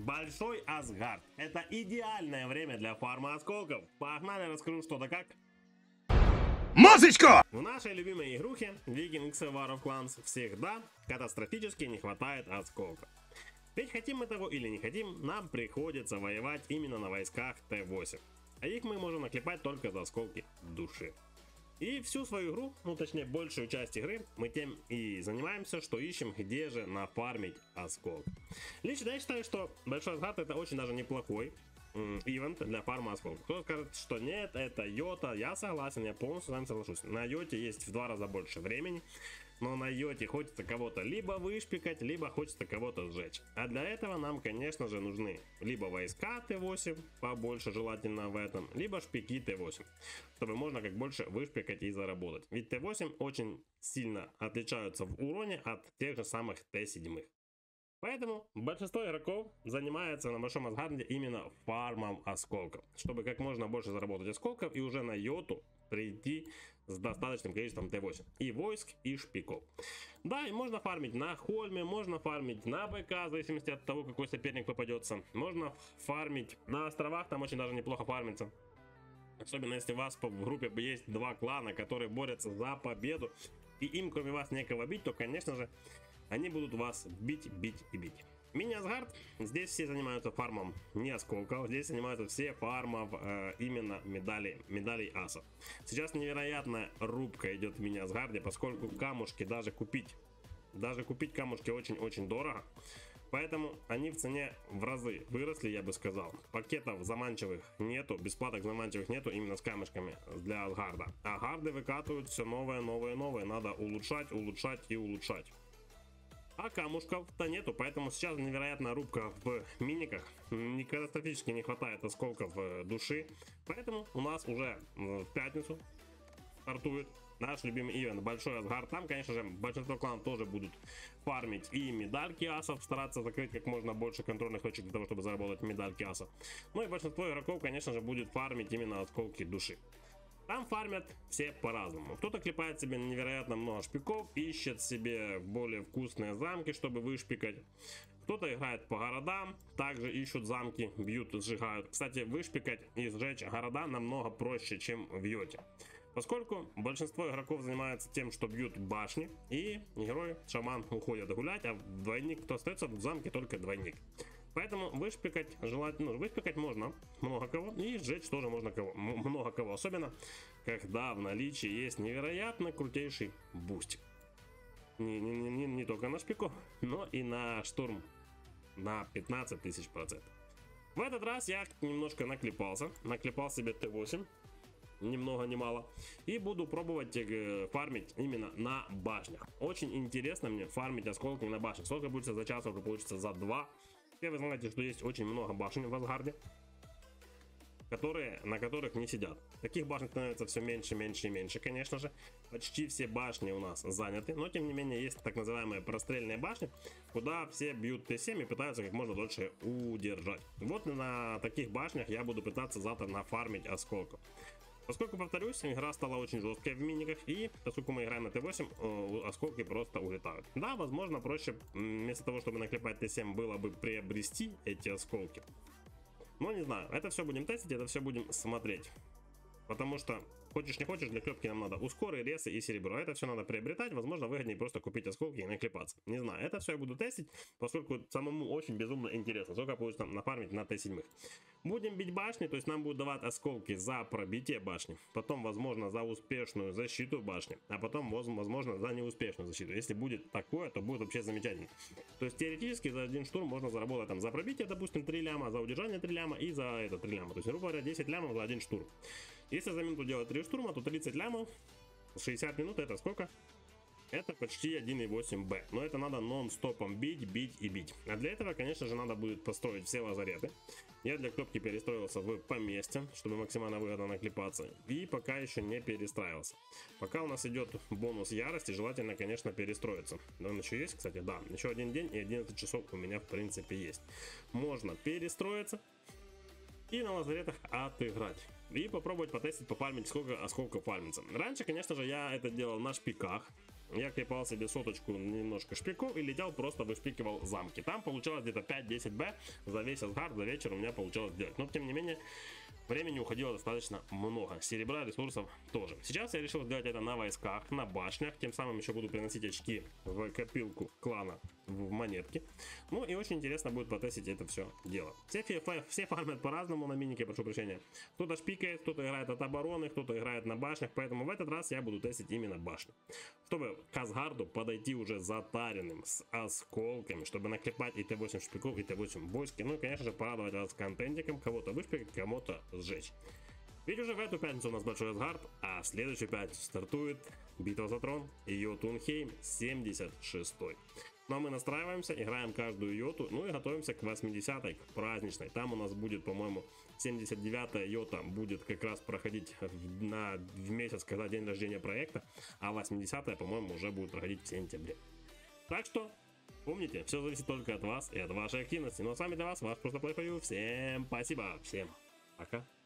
Большой Асгард. Это идеальное время для фарма осколков. Погнали, расскажу что да как. Музычку! В нашей любимой игрухе Vikings War of Clans всегда катастрофически не хватает осколков. Ведь хотим мы того или не хотим, нам приходится воевать именно на войсках Т8. А их мы можем наклепать только за осколки души. И всю свою игру, ну точнее большую часть игры, мы тем и занимаемся, что ищем, где же нафармить осколок. Лично я считаю, что Большой Асгард это очень даже неплохой ивент для фарма осколков. Кто скажет, что нет, это йота, я согласен, я полностью с вами соглашусь. На йоте есть в 2 раза больше времени, но на йоте хочется кого-то либо вышпикать, либо хочется кого-то сжечь. А для этого нам, конечно же, нужны либо войска Т8, побольше желательно в этом, либо шпики Т8, чтобы можно как больше вышпикать и заработать. Ведь Т8 очень сильно отличаются в уроне от тех же самых Т7. Поэтому большинство игроков занимается на Большом Асгарде именно фармом осколков, чтобы как можно больше заработать осколков и уже на йоту прийти с достаточным количеством Т8 и войск, и шпиков. Да, и можно фармить на Хольме, можно фармить на БК, в зависимости от того, какой соперник попадется. Можно фармить на островах, там очень даже неплохо фармится. Особенно если у вас в группе есть 2 клана, которые борются за победу, и им кроме вас некого бить, то конечно же они будут вас бить, бить и бить. Мини-Асгард, здесь все занимаются фармом не осколков, здесь занимаются все фармом именно медалей асов. Сейчас невероятная рубка идет в мини-Асгарде, поскольку камушки даже купить камушки очень-очень дорого. Поэтому они в цене в разы выросли, я бы сказал. Пакетов заманчивых нету, бесплаток заманчивых нету именно с камешками для Асгарда. А гарды выкатывают все новое, надо улучшать и улучшать. А камушков-то нету, поэтому сейчас невероятная рубка в миниках. Катастрофически не хватает осколков души. Поэтому у нас уже в пятницу стартует наш любимый ивент Большой Асгард. Там, конечно же, большинство кланов тоже будут фармить и медальки асов, стараться закрыть как можно больше контрольных точек для того, чтобы заработать медальки асов. Ну и большинство игроков, конечно же, будет фармить именно осколки души. Там фармят все по-разному. Кто-то клепает себе невероятно много шпиков, ищет себе более вкусные замки, чтобы вышпикать. Кто-то играет по городам, также ищут замки, бьют, сжигают. Кстати, вышпикать и сжечь города намного проще, чем в йоте. Поскольку большинство игроков занимается тем, что бьют башни, и герой, шаман уходят гулять, а двойник, кто остается в замке, только двойник. Поэтому вышпикать желательно, вышпикать можно много кого, и сжечь тоже можно много кого. Особенно, когда в наличии есть невероятно крутейший бустик. Не только на шпиков, но и на штурм на 15 000%. В этот раз я немножко наклепал себе Т8. Ни много ни мало. И буду пробовать фармить именно на башнях. Очень интересно мне фармить осколки на башнях. Сколько будет за час, сколько получится за 2. Все вы знаете, что есть очень много башен в Асгарде, на которых не сидят. Таких башен становится все меньше, конечно же. Почти все башни у нас заняты, но тем не менее есть так называемые прострельные башни, куда все бьют Т7 и пытаются как можно дольше удержать. Вот на таких башнях я буду пытаться завтра нафармить осколков. Поскольку, повторюсь, игра стала очень жесткой в миниках, и поскольку мы играем на Т8, осколки просто улетают. Да, возможно, проще вместо того, чтобы наклепать Т7, было бы приобрести эти осколки. Но не знаю, это все будем тестить, это все будем смотреть. Потому что, хочешь не хочешь, для клепки нам надо ускоры, ресы и серебро. Это все надо приобретать, возможно, выгоднее просто купить осколки и наклепаться. Не знаю, это все я буду тестить, поскольку самому очень безумно интересно, сколько получится нафармить на Т7. Будем бить башни, то есть нам будут давать осколки за пробитие башни, потом, возможно, за успешную защиту башни, а потом, возможно, за неуспешную защиту. Если будет такое, то будет вообще замечательно. То есть, теоретически, за один штурм можно заработать там за пробитие, допустим, 3 ляма, за удержание 3 ляма и за это 3 ляма. То есть, грубо говоря, 10 лямов за один штурм. Если за минуту делать 3 штурма, то 30 лямов, 60 минут, это сколько? Это почти 1.8 Б. Но это надо нон-стопом бить. А для этого, конечно же, надо будет построить все лазареты. Я для клепки перестроился в поместье, чтобы максимально выгодно наклепаться. И пока еще не перестраивался. Пока у нас идет бонус ярости, желательно, конечно, перестроиться. Он еще есть, кстати, да. Еще один день и 11 часов у меня, в принципе, есть. Можно перестроиться и на лазаретах отыграть. И попробовать потестить, пофармить, сколько осколков фармится. Раньше, конечно же, я это делал на шпиках. я клепал себе соточку немножко шпильков и летел, просто вышпикивал замки. Там получалось где-то 5-10 Б за весь Асгард, за вечер у меня получалось делать. Но тем не менее, времени уходило достаточно много. Серебра, ресурсов тоже. Сейчас я решил сделать это на войсках, на башнях. Тем самым еще буду приносить очки в копилку клана в монетки. Ну и очень интересно будет потестить это все дело. Все фармят по-разному на минике, прошу прощения. Кто-то шпикает, кто-то играет от обороны, кто-то играет на башнях. Поэтому в этот раз я буду тестить именно башню. Чтобы к Асгарду подойти уже затаренным, с осколками, чтобы наклепать и Т8 шпиков, и Т8 войски. Ну и конечно же порадовать вас контентиком, кого-то вышпикать, кому-то сжечь. Ведь уже в эту пятницу у нас большой Асгард, а в следующую пятницу стартует битва за трон Йотунхейм 76. Ну а мы настраиваемся, играем каждую йоту, ну и готовимся к 80-й, к праздничной. Там у нас будет, по-моему, 79-я йота будет как раз проходить в месяц, когда день рождения проекта, а 80-я, по-моему, уже будет проходить в сентябре. Так что помните, все зависит только от вас и от вашей активности. Ну а с вами для вас, ваш просто плей. Всем спасибо, всем пока.